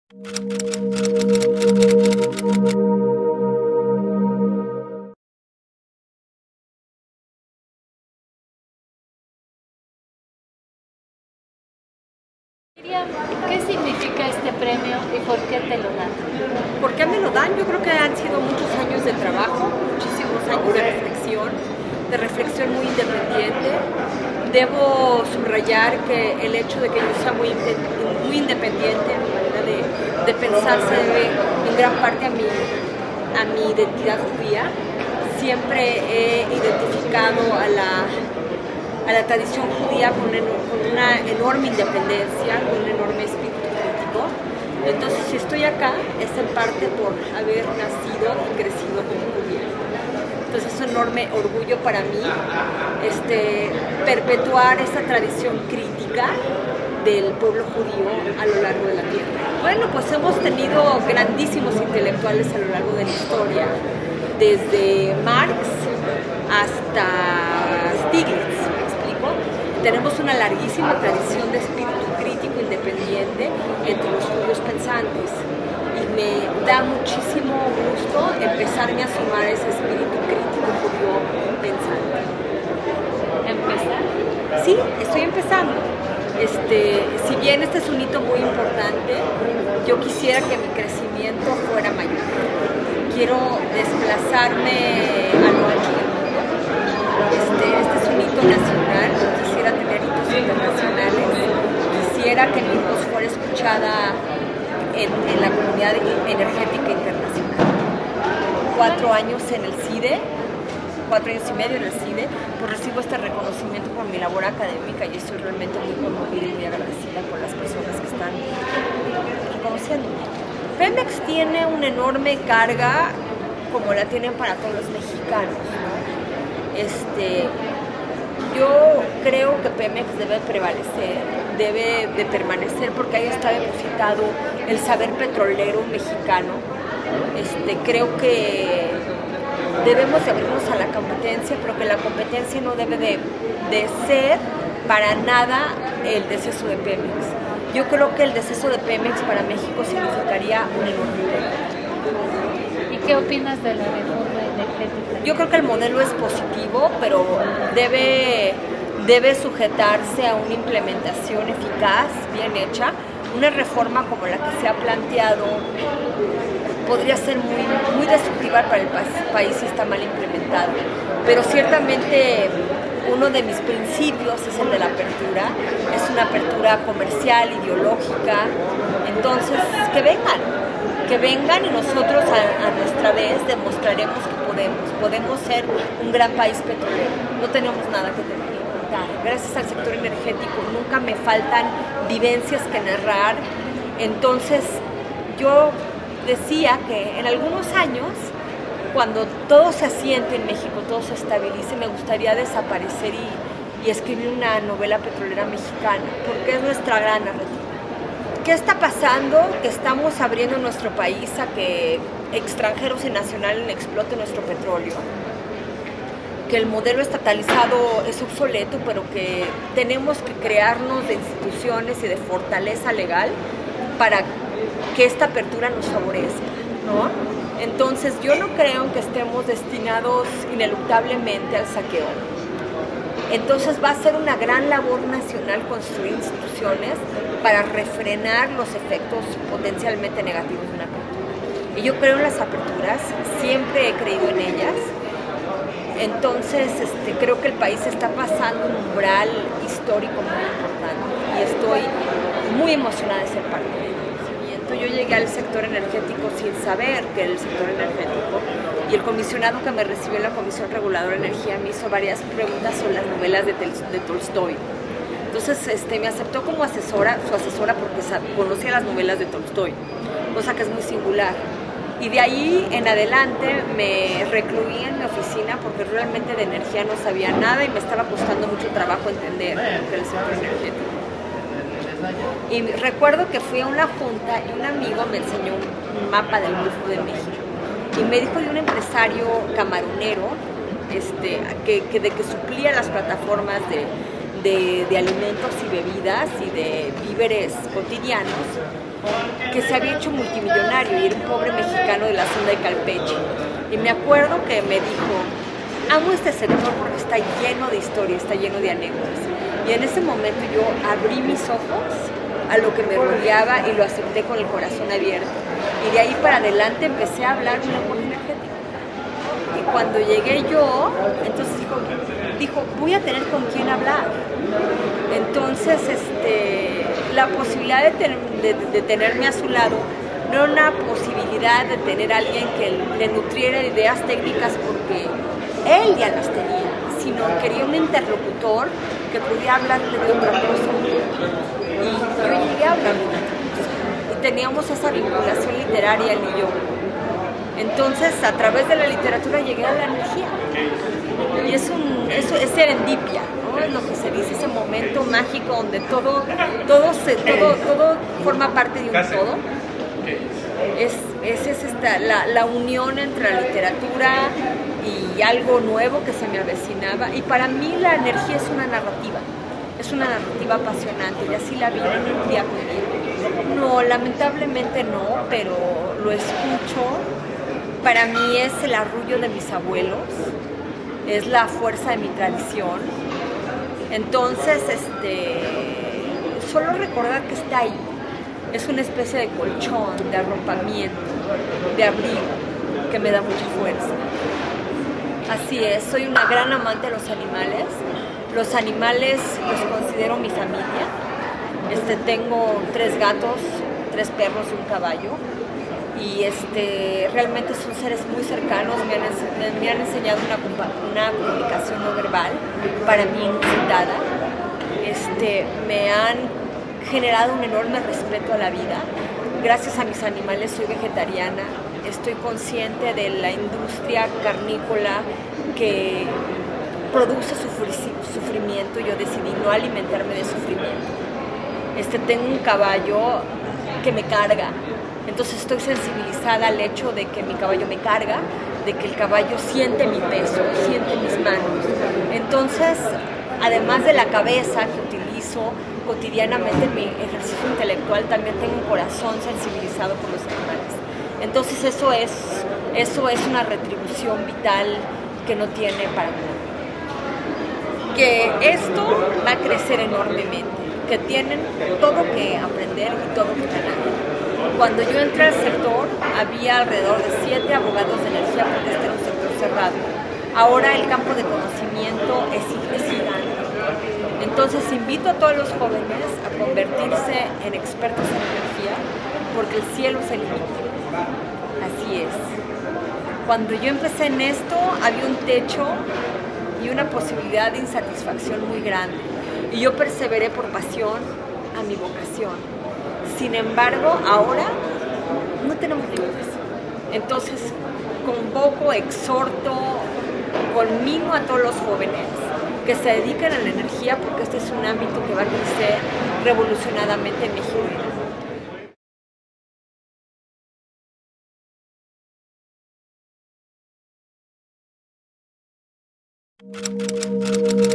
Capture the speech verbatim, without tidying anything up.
¿Qué significa este premio y por qué te lo dan? ¿Por qué me lo dan? Yo creo que han sido muchos años de trabajo, muchísimos años de reflexión, de reflexión muy independiente. Debo subrayar que el hecho de que yo sea muy, muy independiente, mi manera de, de pensar se debe en gran parte a mi, a mi identidad judía. Siempre he identificado a la, a la tradición judía con, con una enorme independencia, con un enorme espíritu crítico. Entonces, si estoy acá, es en parte por haber nacido y crecido como judía. Entonces, es un enorme orgullo para mí este, perpetuar esta tradición crítica del pueblo judío a lo largo de la tierra. Bueno, pues hemos tenido grandísimos intelectuales a lo largo de la historia, desde Marx hasta Stiglitz, ¿me explico? Tenemos una larguísima tradición de espíritu crítico independiente entre los judíos pensantes y me da muchísimo gusto empezarme a sumar ese espíritu crítico judío pensante. ¿Empezar? Sí, estoy empezando. Este, si bien este es un hito muy importante, yo quisiera que mi crecimiento fuera mayor. Quiero desplazarme a lo ancho del mundo. Este, este es un hito nacional, quisiera tener hitos internacionales, quisiera que mi voz fuera escuchada en, en la comunidad energética internacional. Cuatro años en el C I D E, cuatro años y medio en el C I D E, pues recibo este reconocimiento por mi labor académica y estoy realmente muy conmovida y muy agradecida con las personas que están reconociéndome. Pemex tiene una enorme carga, como la tienen para todos los mexicanos, ¿no? Este, yo creo que Pemex debe prevalecer, debe de permanecer porque ahí está depositado el saber petrolero mexicano. Este, creo que debemos de abrirnos a la competencia, pero que la competencia no debe de, de ser para nada el deceso de Pemex. Yo creo que el deceso de Pemex para México significaría un enorme pérdida. ¿Y qué opinas de la reforma energética? Yo creo que el modelo es positivo, pero debe, debe sujetarse a una implementación eficaz, bien hecha. Una reforma como la que se ha planteado podría ser muy, muy destructiva para el país si está mal implementado. Pero ciertamente uno de mis principios es el de la apertura, es una apertura comercial, ideológica, entonces que vengan, que vengan y nosotros a, a nuestra vez demostraremos que podemos, podemos ser un gran país petrolero, no tenemos nada que temer. Gracias al sector energético nunca me faltan vivencias que narrar, entonces yo decía que en algunos años, cuando todo se asiente en México, todo se estabilice, me gustaría desaparecer y, y escribir una novela petrolera mexicana, porque es nuestra gran narrativa. ¿Qué está pasando? Que estamos abriendo nuestro país a que extranjeros y nacionales exploten nuestro petróleo, que el modelo estatalizado es obsoleto, pero que tenemos que crearnos de instituciones y de fortaleza legal para que esta apertura nos favorezca, ¿no? Entonces, yo no creo que estemos destinados ineluctablemente al saqueo. Entonces, va a ser una gran labor nacional construir instituciones para refrenar los efectos potencialmente negativos de una apertura. Y yo creo en las aperturas, siempre he creído en ellas. Entonces, este, creo que el país está pasando un umbral histórico muy importante y estoy muy emocionada de ser parte de ello. Yo llegué al sector energético sin saber que era el sector energético y el comisionado que me recibió en la Comisión Reguladora de Energía me hizo varias preguntas sobre las novelas de, de Tolstoy. Entonces este, me aceptó como asesora, su asesora porque conocía las novelas de Tolstoy, cosa que es muy singular. Y de ahí en adelante me recluí en mi oficina porque realmente de energía no sabía nada y me estaba costando mucho trabajo entender lo que era el sector energético. Y recuerdo que fui a una junta y un amigo me enseñó un mapa del Golfo de México y me dijo de un empresario camaronero este, que, que de que suplía las plataformas de, de, de alimentos y bebidas y de víveres cotidianos, que se había hecho multimillonario y era un pobre mexicano de la zona de Calpeche. Y me acuerdo que me dijo, amo este sector porque está lleno de historia, está lleno de anécdotas. Y en ese momento yo abrí mis ojos a lo que me rodeaba y lo acepté con el corazón abierto. Y de ahí para adelante empecé a hablar un lenguaje energético. Y cuando llegué yo, entonces dijo, dijo, voy a tener con quién hablar. Entonces, este, la posibilidad de, ten, de, de tenerme a su lado no era una posibilidad de tener a alguien que le nutriera ideas técnicas porque él ya las tenía, sino quería un interlocutor que pudiera hablarle de otra cosa. Y yo llegué a hablar de otra cosa. Y teníamos esa vinculación literaria, él y yo. Entonces, a través de la literatura llegué a la energía. Y es, un, es, es serendipia, ¿no? Es lo que se dice, ese momento mágico donde todo, todo, se, todo, todo forma parte de un todo. Es, es, es esta, la, la unión entre la literatura y algo nuevo que se me avecinaba. Y para mí la energía es una narrativa, es una narrativa apasionante y así la vivo día con día. No, lamentablemente no, pero lo escucho. Para mí es el arrullo de mis abuelos, es la fuerza de mi tradición. Entonces, este, solo recordar que está ahí. Es una especie de colchón, de arropamiento, de abrigo, que me da mucha fuerza. Así es, soy una gran amante de los animales. Los animales los considero mi familia. Este, tengo tres gatos, tres perros y un caballo. Y este, realmente son seres muy cercanos, me han, me han enseñado una, una comunicación no verbal, para mí inusitada. Este, me han generado un enorme respeto a la vida. Gracias a mis animales soy vegetariana, estoy consciente de la industria carnícola que produce sufrimiento. Yo decidí no alimentarme de sufrimiento. Este, tengo un caballo que me carga. Entonces estoy sensibilizada al hecho de que mi caballo me carga, de que el caballo siente mi peso, siente mis manos. Entonces, además de la cabeza que utilizo cotidianamente en mi ejercicio intelectual, también tengo un corazón sensibilizado por los animales. Entonces eso es, eso es una retribución vital que no tiene para nada. Que esto va a crecer enormemente, que tienen todo que aprender y todo que ganar. Cuando yo entré al sector, había alrededor de siete abogados de energía, porque este era un sector cerrado. Ahora el campo de conocimiento es, es gigante. Entonces invito a todos los jóvenes a convertirse en expertos en energía, porque el cielo es el límite. Así es. Cuando yo empecé en esto, había un techo y una posibilidad de insatisfacción muy grande. Y yo perseveré por pasión a mi vocación. Sin embargo, ahora no tenemos límites. Entonces, convoco, exhorto, conmino a todos los jóvenes que se dediquen a la energía porque este es un ámbito que va a crecer revolucionadamente en México.